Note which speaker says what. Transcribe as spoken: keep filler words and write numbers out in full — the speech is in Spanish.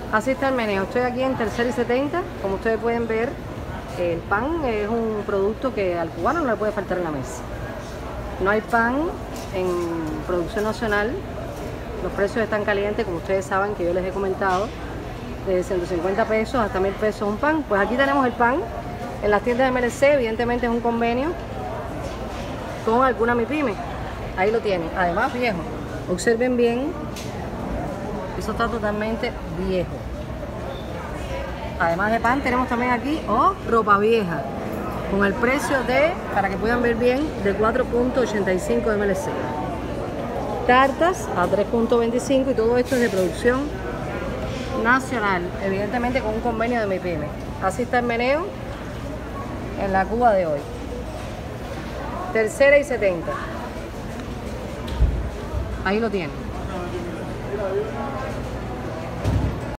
Speaker 1: Así está el meneo. Estoy aquí en Tercera y setenta. Como ustedes pueden ver, el pan es un producto que al cubano no le puede faltar en la mesa. No hay pan en producción nacional. Los precios están calientes, como ustedes saben, que yo les he comentado, de ciento cincuenta pesos hasta mil pesos un pan. Pues aquí tenemos el pan en las tiendas de M L C. Evidentemente es un convenio con alguna MIPYME. Ahí lo tienen. Además, viejo. Observen bien. Eso está totalmente viejo. Además de pan, tenemos también aquí oh, ropa vieja. Con el precio de, para que puedan ver bien, de cuatro punto ochenta y cinco de M L C. Tartas a tres punto veinticinco y todo esto es de producción nacional. Evidentemente con un convenio de MIPYME. Así está el meneo en la Cuba de hoy. Tercera y setenta. Ahí lo tienen.